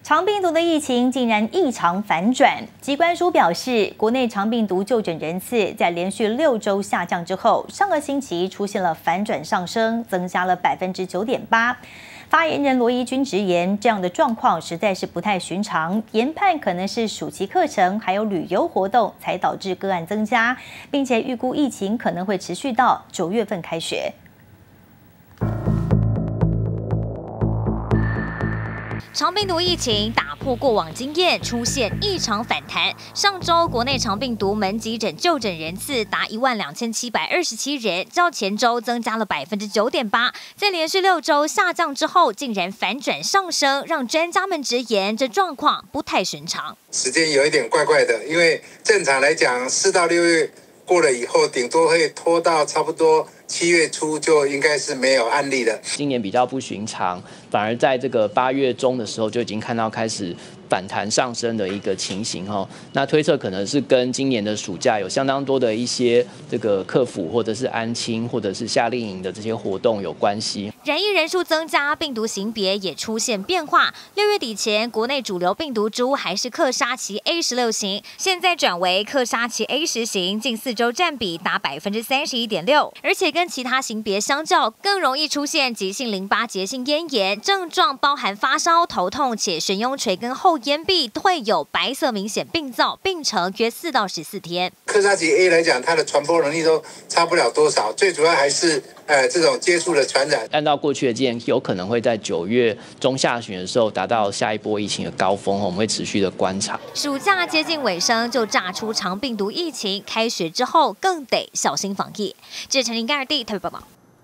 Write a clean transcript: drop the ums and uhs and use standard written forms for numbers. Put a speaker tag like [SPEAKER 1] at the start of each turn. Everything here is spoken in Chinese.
[SPEAKER 1] 肠病毒的疫情竟然异常反转，疾管署表示，国内肠病毒就诊人次在连续6周下降之后，上个星期出现了反转上升，增加了9.8%。发言人罗怡君直言，这样的状况实在是不太寻常，研判可能是暑期课程还有旅游活动才导致个案增加，并且预估疫情可能会持续到9月份开学。
[SPEAKER 2] 肠病毒疫情打破过往经验，出现异常反弹。上周国内肠病毒门急诊就诊人次达12727人，较前周增加了9.8%。在连续6周下降之后，竟然反转上升，让专家们直言这状况不太寻常。
[SPEAKER 3] 时间有一点怪怪的，因为正常来讲，4到6月过了以后，顶多会拖到差不多7月初就应该是没有案例了。
[SPEAKER 4] 今年比较不寻常，反而在这个8月中的时候就已经看到开始反弹上升的一个情形哈。那推测可能是跟今年的暑假有相当多的一些这个客服或者是安亲或者是夏令营的这些活动有关系。
[SPEAKER 2] 染疫人数增加，病毒型别也出现变化。6月底前，国内主流病毒株还是克沙奇 A16型，现在转为克沙奇 A10型，近4周占比达31.6%，而且跟其他型别相较，更容易出现急性淋巴结性咽炎，症状包含发烧、头痛，且悬雍垂跟后咽壁会有白色明显病灶，病程约4到14天。
[SPEAKER 3] 克沙奇 A 来讲，它的传播能力都差不了多少，最主要还是这种接触的传染。
[SPEAKER 4] 按照过去的经验，有可能会在9月中下旬的时候达到下一波疫情的高峰，我们会持续的观察。
[SPEAKER 2] 暑假接近尾声，就炸出肠病毒疫情，开学之后更得小心防疫。这是陈林盖尔地特别报道。